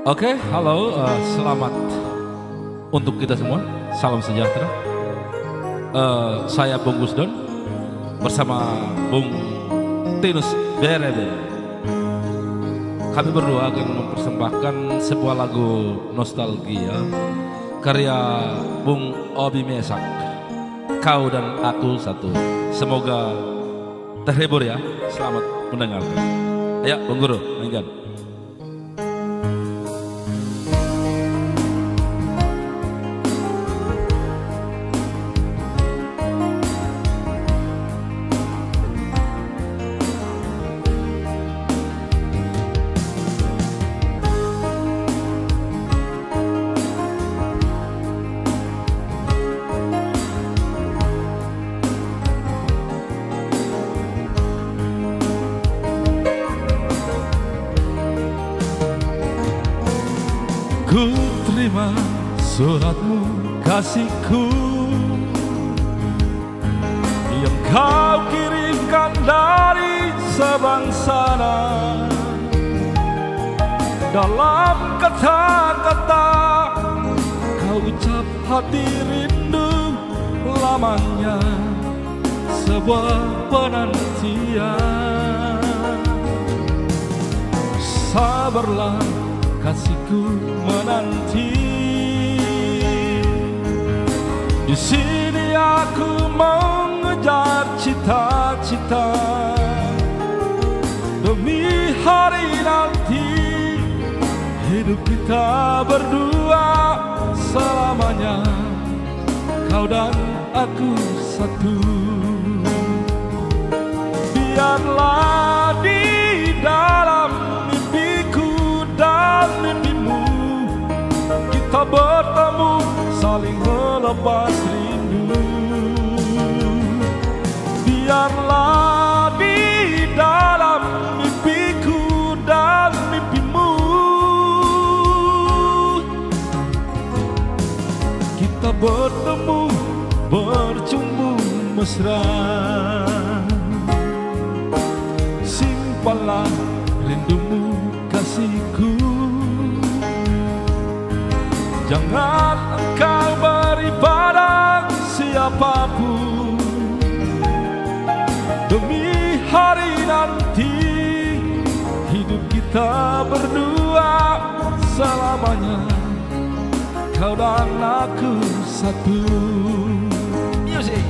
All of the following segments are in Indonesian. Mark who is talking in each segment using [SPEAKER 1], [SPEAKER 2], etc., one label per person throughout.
[SPEAKER 1] Oke, halo, selamat untuk kita semua. Salam sejahtera. Saya Bung Gusdon bersama Bung Tinus Berebe. Kami berdua akan mempersembahkan sebuah lagu nostalgia karya Bung Obi Mesak, Kau dan Aku Satu. Semoga terhibur ya. Selamat mendengarkan. Ayo, Bung Guru, mainkan.
[SPEAKER 2] Ku terima suratmu kasihku yang kau kirimkan dari Sabang sana. Dalam kata-kata kau ucap hati rindu lamanya sebuah penantian. Sabarlah kasihku menanti. Di sini aku mengejar cita-cita demi hari nanti hidup kita berdua selamanya. Kau dan aku satu. Biarlah di dalam mimpimu kita bertemu saling melepas rindu. Biarlah di dalam mimpiku dan mimpimu kita bertemu bercumbu mesra. Simpanlah rindumu kasihku, jangan engkau beri pada siapapun demi hari nanti hidup kita berdua selamanya. Kau dan aku satu. Music.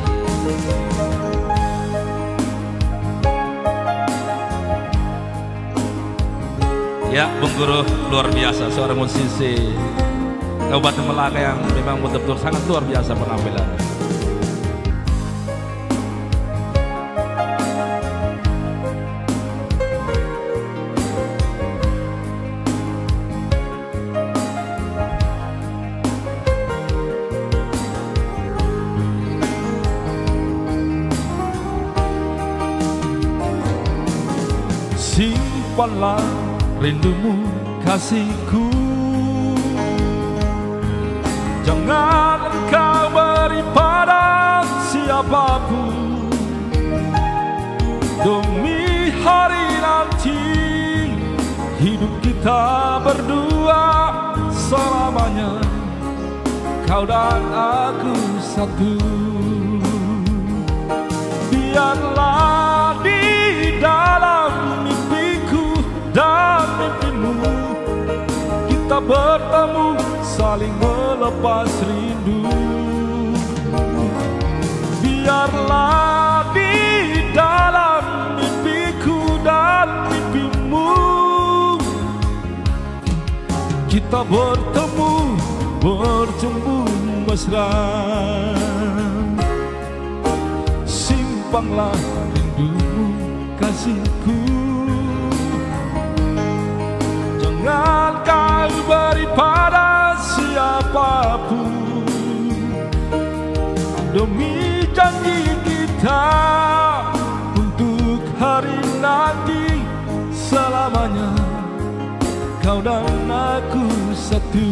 [SPEAKER 1] Ya, Bung Guru luar biasa, seorang musisi Kabupaten Melaka yang memang betul-betul sangat luar biasa penampilannya.
[SPEAKER 2] Simpanlah rindumu kasihku, jangan engkau beri pada siapapun demi hari nanti hidup kita berdua selamanya. Kau dan aku satu. Biarlah di dalam dan mimpimu kita bertemu saling melepas rindu. Biarlah di dalam mimpiku dan mimpimu kita bertemu bercumbu mesra. Simpanlah rindumu kasihku, jangan kau beri pada siapapun demi janji kita untuk hari nanti selamanya. Kau dan aku satu.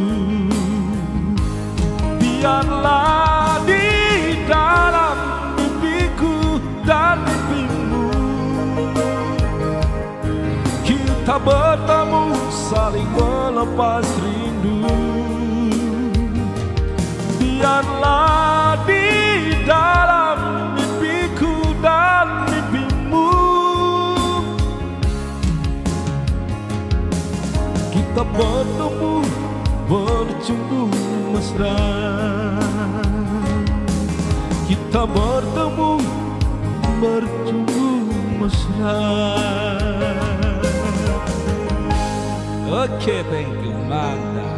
[SPEAKER 2] Biarlah di dalam mimpiku dan mimpimu kita bertemu saling melepas rindu. Biarlah di dalam mimpiku dan mimpimu kita bertemu bercumbu mesra. Kita bertemu bercumbu mesra.
[SPEAKER 1] Oke, thank you, mantap.